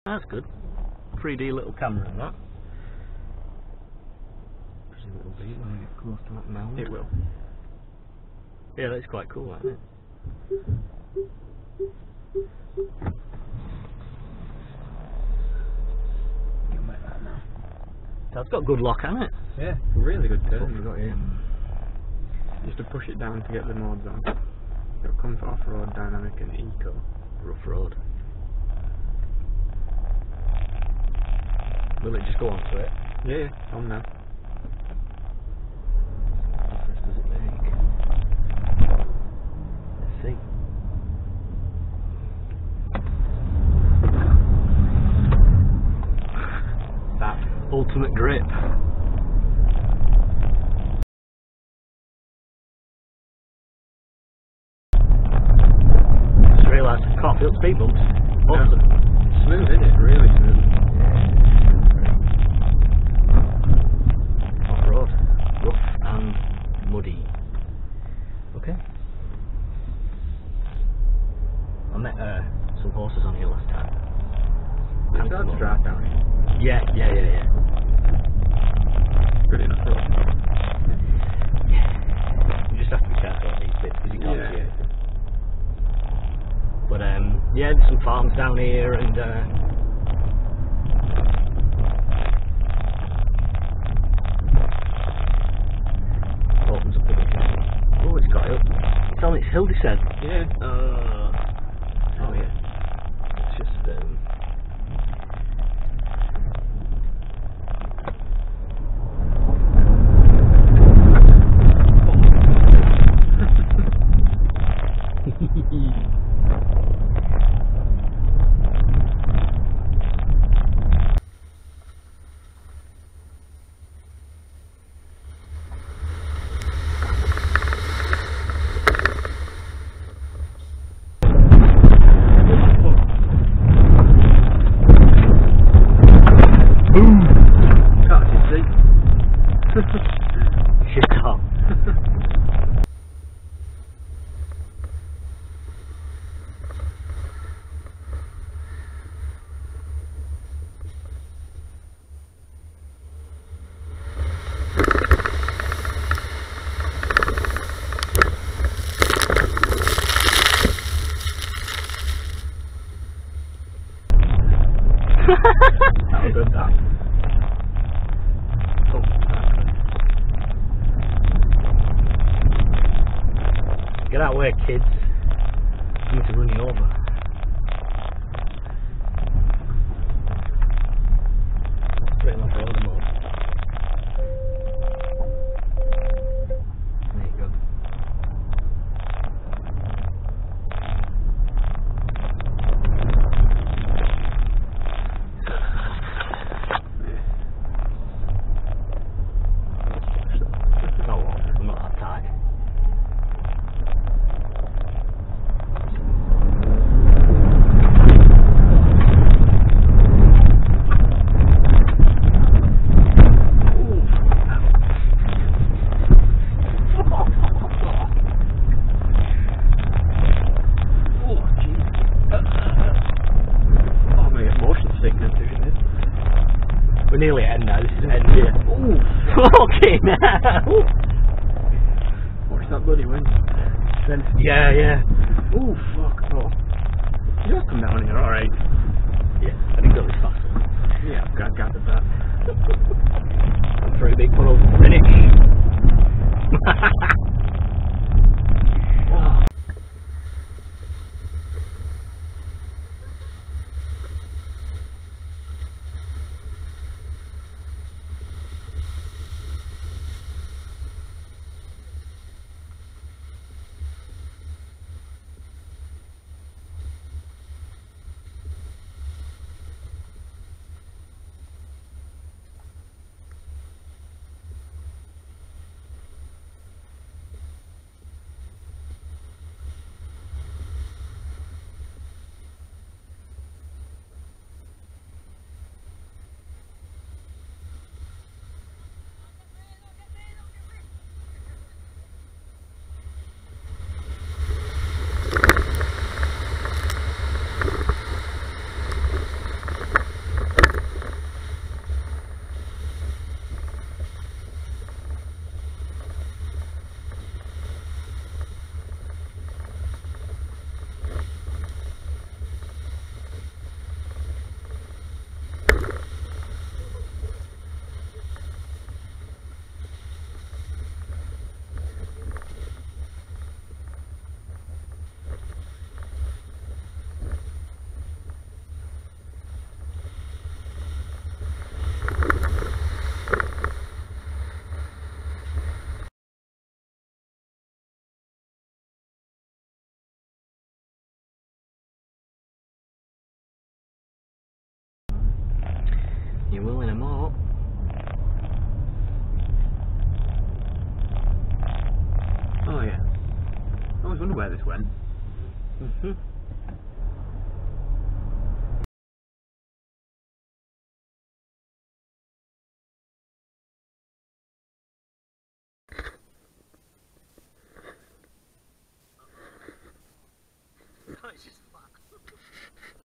That's good. 3D little camera in that. Pretty little beat when we get close to that mound. It will. Yeah, that's quite cool, isn't it? You can make that now. That's got good lock, hasn't it? Yeah, really good turn we've got here. Just to push it down to get the mods on. It'll come for off-road, dynamic and eco. Rough road. Will it just go onto it? Yeah, on now. What difference does it make? Let's see. That ultimate grip. Just realised I can't feel speed bumps. Awesome. Yeah. Smooth, isn't it? Really smooth. Off-road, rough and muddy. Okay. I met some horses on here last time. It's hard to drive down here. Yeah. Good enough road. You just have to be careful on these bits because you can't see anything. But yeah, there's some farms down here and opens up a bit. Oh, it's got it. It's on its hill, they said. Yeah. Oh yeah. It's just shit hot. That was good, that. Oh, get out of the way, kids. I'm going to run you over. Straight in off road mode. There you go. Oh, well, I'm not that tight. We're nearly at end now, this is end here. Ooh, fucking hell! Watch that bloody wind. Yeah. Ooh, fuck. Oh. You just come down here, alright. Yeah, I think that was faster. Yeah, I've gathered that. Pretty big puddle. Finish! Wow. wonder where this went. Mhm.